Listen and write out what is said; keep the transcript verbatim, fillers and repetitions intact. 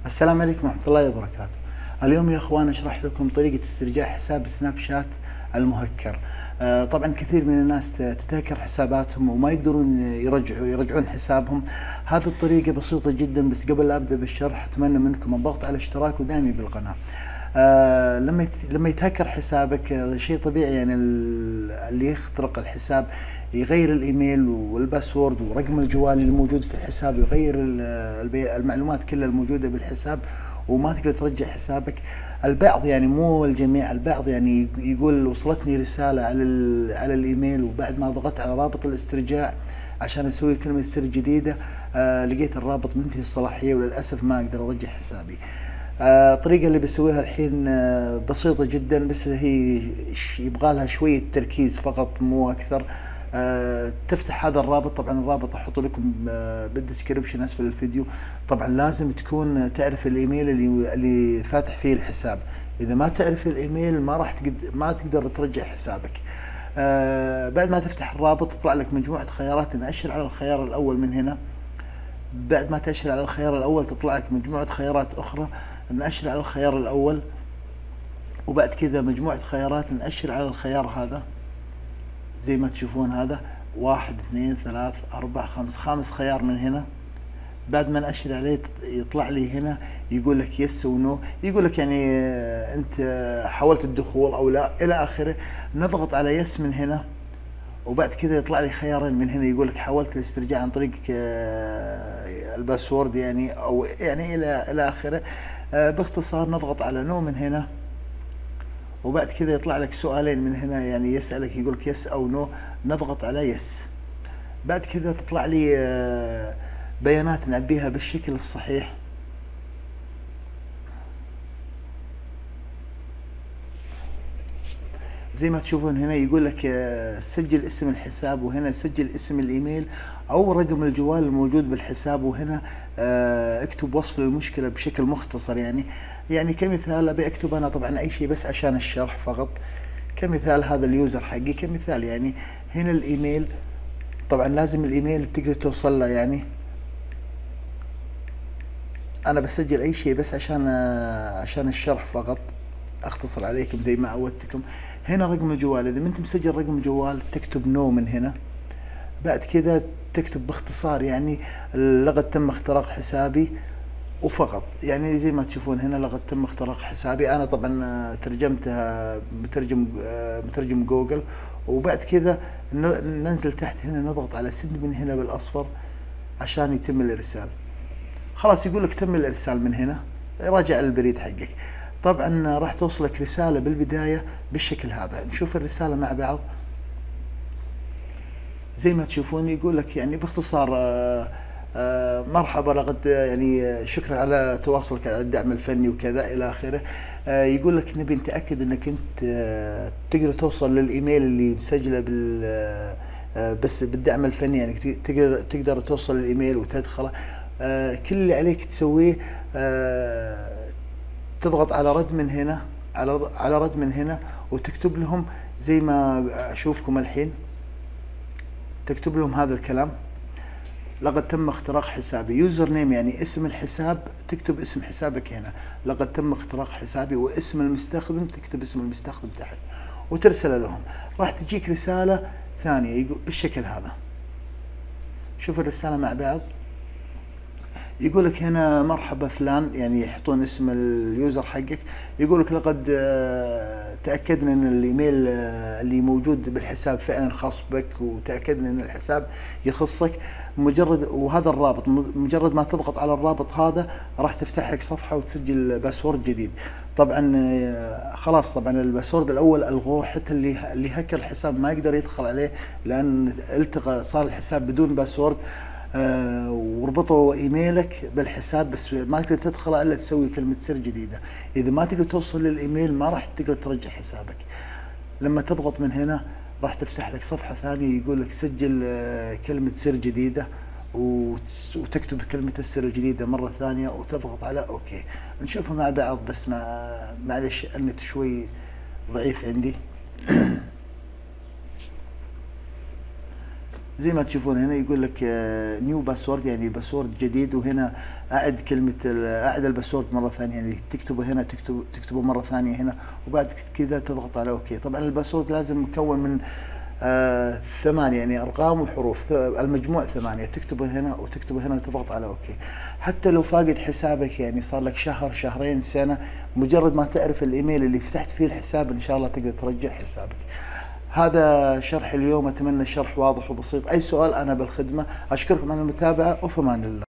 السلام عليكم ورحمة الله وبركاته. اليوم يا اخوان اشرح لكم طريقة استرجاع حساب سناب شات المهكر. آه طبعا كثير من الناس تتهكر حساباتهم وما يقدرون يرجعوا يرجعون حسابهم. هذه الطريقة بسيطة جدا، بس قبل لا ابدا بالشرح اتمنى منكم الضغط على اشتراك ودعمي بالقناة. آه لما يت... لما يتهكر حسابك آه شيء طبيعي، يعني اللي يخترق الحساب يغير الايميل والباسورد ورقم الجوال اللي موجود في الحساب، يغير المعلومات كلها الموجودة بالحساب وما تقدر ترجع حسابك. البعض يعني مو الجميع، البعض يعني يقول وصلتني رسالة على على الايميل وبعد ما ضغطت على رابط الاسترجاع عشان اسوي كلمة سر جديدة آه لقيت الرابط منتهي الصلاحية وللاسف ما اقدر ارجع حسابي. آه الطريقة اللي بسويها الحين آه بسيطة جدا، بس هي يبغى لها شوية تركيز فقط مو أكثر. آه تفتح هذا الرابط، طبعا الرابط أحط لكم آه بالدسكريبشن أسفل الفيديو. طبعا لازم تكون تعرف الإيميل اللي اللي فاتح فيه الحساب. إذا ما تعرف الإيميل ما راح تقدر ما تقدر ترجع حسابك. آه بعد ما تفتح الرابط تطلع لك مجموعة خيارات، نأشر على الخيار الأول من هنا. بعد ما تأشر على الخيار الأول تطلع لك مجموعة خيارات أخرى، نأشر على الخيار الأول وبعد كذا مجموعة خيارات نأشر على الخيار هذا زي ما تشوفون. هذا واحد اثنين ثلاث أربع خمس خامس خيار من هنا. بعد ما نأشر عليه يطلع لي هنا يقول لك يس ونو، يقول لك يعني أنت حاولت الدخول أو لا إلى آخره. نضغط على يس من هنا وبعد كذا يطلع لي خيارين من هنا، يقول لك حاولت الاسترجاع عن طريق الباسورد يعني او يعني الى الى اخره. باختصار نضغط على نو من هنا وبعد كذا يطلع لك سؤالين من هنا، يعني يسألك يقول لك يس او نو. نضغط على يس. بعد كذا تطلع لي بيانات نعبيها بالشكل الصحيح. زي ما تشوفون هنا يقول لك سجل اسم الحساب، وهنا سجل اسم الايميل او رقم الجوال الموجود بالحساب، وهنا اكتب وصف للمشكلة بشكل مختصر. يعني يعني كمثال ابي اكتب انا طبعا اي شيء بس عشان الشرح فقط. كمثال هذا اليوزر حقي كمثال، يعني هنا الايميل طبعا لازم الايميل تقدر توصل له. يعني انا بسجل اي شيء بس عشان عشان الشرح فقط، اختصر عليكم زي ما عودتكم. هنا رقم الجوال، اذا ما انت مسجل رقم الجوال تكتب نو من هنا. بعد كذا تكتب باختصار يعني لقد تم اختراق حسابي وفقط. يعني زي ما تشوفون هنا لقد تم اختراق حسابي. انا طبعا ترجمتها مترجم مترجم جوجل. وبعد كذا ننزل تحت هنا نضغط على سند من هنا بالاصفر عشان يتم الارسال. خلاص يقول لك تم الارسال من هنا، راجع البريد حقك. طبعا راح توصلك رسالة بالبداية بالشكل هذا. نشوف الرسالة مع بعض. زي ما تشوفون يقول لك يعني باختصار آآ آآ مرحبا لقد يعني شكرا على تواصلك على الدعم الفني وكذا الى اخره. يقول لك نبي نتاكد انك انت تقدر توصل للايميل اللي مسجله بال بس بالدعم الفني، يعني تقدر تقدر توصل للايميل وتدخله. كل اللي عليك تسويه تضغط على رد من هنا، على على رد من هنا وتكتب لهم زي ما اشوفكم الحين. تكتب لهم هذا الكلام: لقد تم اختراق حسابي. يوزر نيم يعني اسم الحساب، تكتب اسم حسابك هنا لقد تم اختراق حسابي، واسم المستخدم تكتب اسم المستخدم تحت وترسل لهم. راح تجيك رسالة ثانية بالشكل هذا. شوف الرسالة مع بعض. يقول لك هنا مرحبا فلان، يعني يحطون اسم اليوزر حقك. يقول لك لقد تأكدنا ان الايميل اللي موجود بالحساب فعلا خاص بك، وتأكدنا ان الحساب يخصك. مجرد وهذا الرابط، مجرد ما تضغط على الرابط هذا راح تفتح لك صفحة وتسجل باسورد جديد. طبعا خلاص طبعا الباسورد الاول الغوه، حتى اللي اللي هكر الحساب ما يقدر يدخل عليه لان التقى صار الحساب بدون باسورد. آه وربطوا ايميلك بالحساب بس ما تقدر تدخله الا تسوي كلمة سر جديدة. اذا ما تقدر توصل للايميل ما راح تقدر ترجع حسابك. لما تضغط من هنا راح تفتح لك صفحة ثانية يقول لك سجل آه كلمة سر جديدة، وتكتب كلمة السر الجديدة مرة ثانية وتضغط على اوكي. نشوفها مع بعض بس مع معلش النت شوي ضعيف عندي. زي ما تشوفون هنا يقول لك نيو باسورد، يعني باسورد جديد، وهنا اعد كلمه اعد الباسورد مره ثانيه، يعني تكتبه هنا، تكتب تكتبه مره ثانيه هنا، وبعد كذا تضغط على اوكي. طبعا الباسورد لازم مكون من آه ثمانية، يعني ارقام وحروف، المجموع ثمانية، تكتبه هنا وتكتبه هنا وتضغط على اوكي. حتى لو فاقد حسابك، يعني صار لك شهر شهرين سنة، مجرد ما تعرف الايميل اللي فتحت فيه الحساب ان شاء الله تقدر ترجع حسابك. هذا شرح اليوم، اتمنى الشرح واضح وبسيط. اي سؤال انا بالخدمة. اشكركم على المتابعة، وفي امان الله.